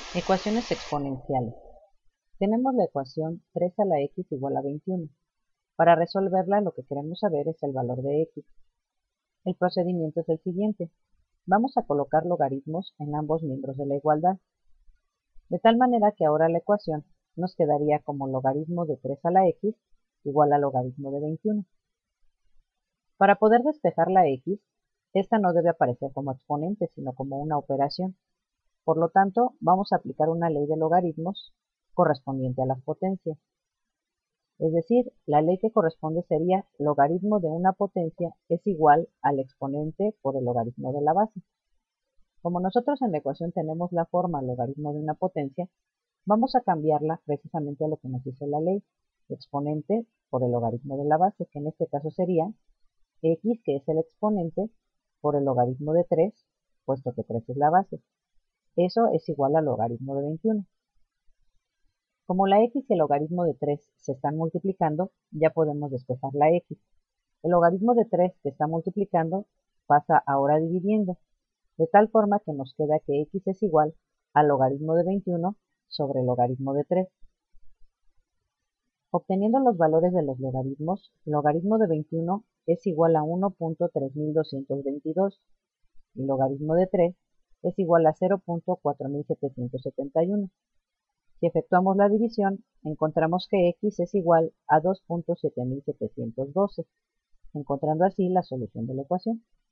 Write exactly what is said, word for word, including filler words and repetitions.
Ecuaciones exponenciales. Tenemos la ecuación tres a la x igual a veintiuno. Para resolverla, lo que queremos saber es el valor de x. El procedimiento es el siguiente. Vamos a colocar logaritmos en ambos miembros de la igualdad, de tal manera que ahora la ecuación nos quedaría como logaritmo de tres a la x igual a logaritmo de veintiuno. Para poder despejar la x, esta no debe aparecer como exponente, sino como una operación. Por lo tanto, vamos a aplicar una ley de logaritmos correspondiente a las potencias. Es decir, la ley que corresponde sería logaritmo de una potencia es igual al exponente por el logaritmo de la base. Como nosotros en la ecuación tenemos la forma logaritmo de una potencia, vamos a cambiarla precisamente a lo que nos dice la ley, exponente por el logaritmo de la base, que en este caso sería x, que es el exponente, por el logaritmo de tres, puesto que tres es la base. Eso es igual al logaritmo de veintiuno. Como la x y el logaritmo de tres se están multiplicando, ya podemos despejar la x. El logaritmo de tres que está multiplicando pasa ahora dividiendo, de tal forma que nos queda que x es igual al logaritmo de veintiuno sobre el logaritmo de tres. Obteniendo los valores de los logaritmos, el logaritmo de veintiuno es igual a uno punto tres mil doscientos veintidós y el logaritmo de tres es igual a cero punto cuatro mil setecientos setenta y uno. Si efectuamos la división, encontramos que x es igual a dos punto siete mil setecientos doce, encontrando así la solución de la ecuación.